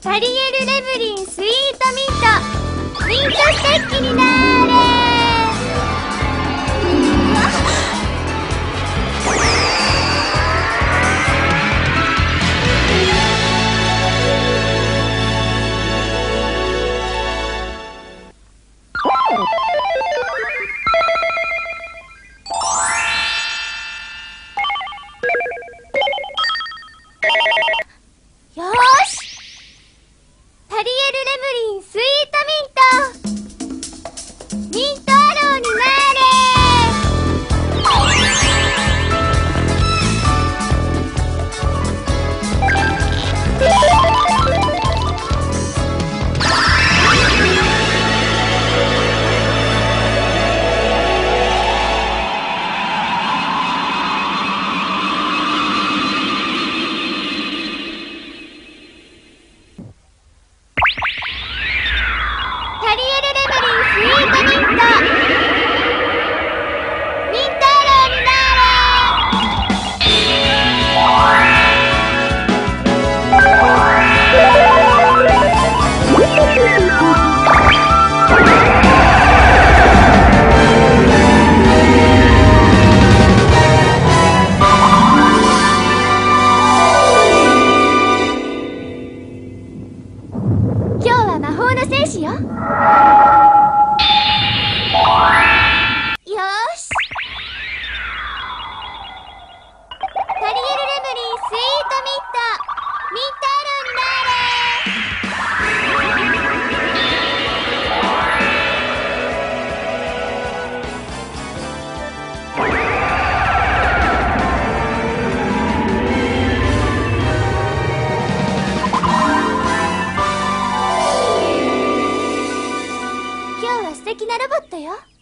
タリエル・レブリンスイートミントミントステッキになーれ。よーし、タリエル・レブリンスイートミントミントアローになタリエル・レブリンスイートミントミントアローにな今日は魔法の戦士よ。よーし、タリエル・レブリンスイートミントミントアローにな今日は素敵なロボットよ。